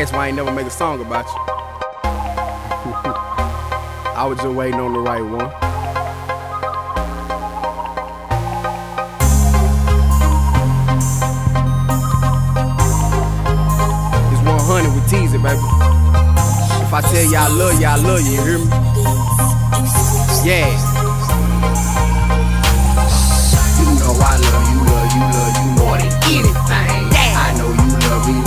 That's why I ain't never make a song about you. I was just waiting on the right one. It's 100 with Teasy, baby. If I tell you I love you, you hear me? Yeah. You know I love you more than anything. I know you love me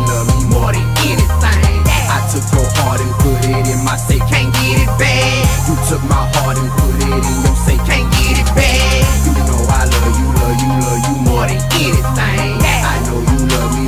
more than anything. I took your heart and put it in my say, can't get it back. You took my heart and put it in your say, can't get it back. You know I love you more than anything. I know you love me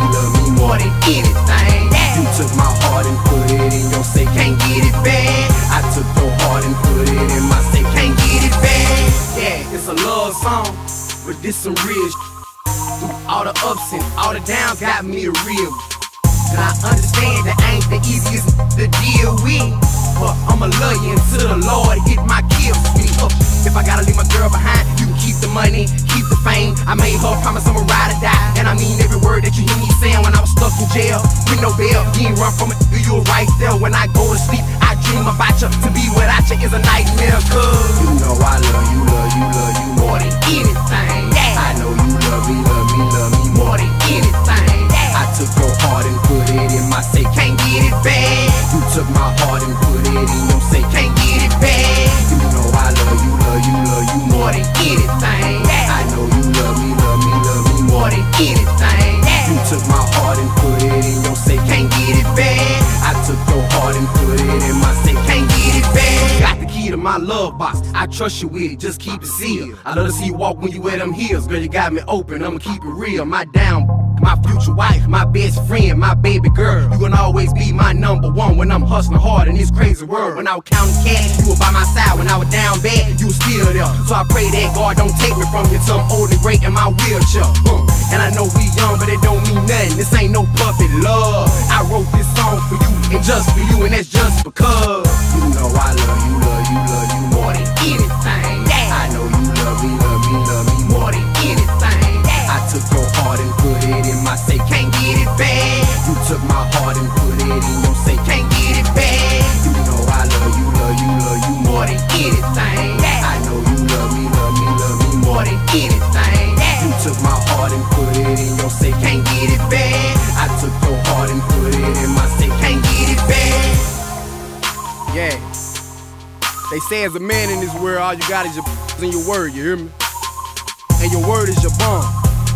more than anything. You took my heart and put it in your say, can't get it back. I took your heart and put it in my say, can't get it back. Yeah, it's a love song, but this some real shit. Through all the ups and all the downs, got me a real. And I understand that ain't the easiest to deal with, but I'ma love you until the Lord hit my kill switch. If I gotta leave my girl behind, you can keep the money, keep the fame. I made her promise I'ma ride or die, and I mean every word that you hear me saying. When I was stuck in jail with no bail, you ain't run from it, you were right there. When I go to sleep, I dream about you. To be without you is a nightmare, cause you know I love you more than anything. I know you love me more than anything. I took your heart and put it in my say, can't get it back. You took my heart and put it in your say, can't get it back. You know I love you more than anything. I know you love me more than anything. You took my heart and put it in your say, can't get it back. I took your heart and put it in my say, can't get it back. got the key to my love box, I trust you with it, just keep it sealed. I love to see you walk when you wear them heels. Girl, you got me open, I'ma keep it real. My down, my future wife, my best friend, my baby girl. You gon' always be my number one when I'm hustling hard in this crazy world. When I was counting cash, you were by my side. When I was down bad, you were still there. So I pray that God don't take me from you till I'm old and great in my wheelchair. And I know we young, but it don't mean nothing. This ain't no puppet love. I wrote this song for you and just for you, and that's just because you know I love you more than anything. I know you love me more than anything. I took your heart and put it in my say, can't get it back. You took my heart and put it in your say, can't get it back. You know I love you more than anything. I know you love me more than anything. You took my heart and put it in your say, can't get it back. I took your heart and put it in my say, can't get it back. yeah. They say as a man in this world, all you got is your and your word, you hear me? And your word is your bond.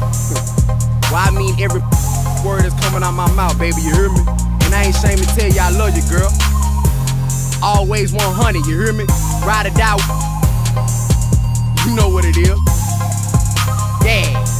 Well, I mean every word that's coming out my mouth, baby, you hear me? And I ain't ashamed to tell you I love you, girl. Always 100, you hear me? Ride or die, you know what it is. Yeah.